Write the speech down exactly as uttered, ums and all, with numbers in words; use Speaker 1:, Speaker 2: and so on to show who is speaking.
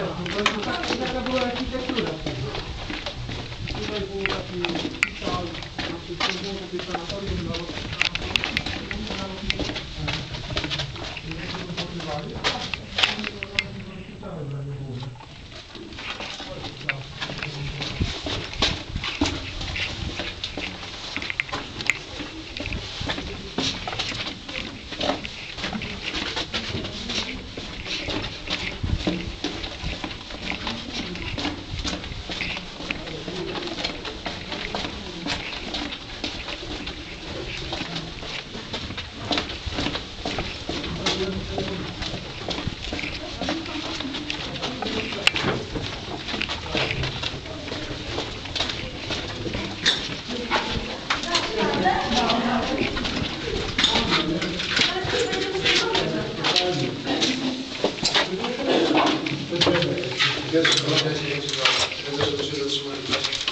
Speaker 1: Taka była architektura. Tutaj był taki szpital, znaczy podziemny taki sanatorium dla
Speaker 2: Pierwszy kolega się nie trzeba, że to się zatrzymali.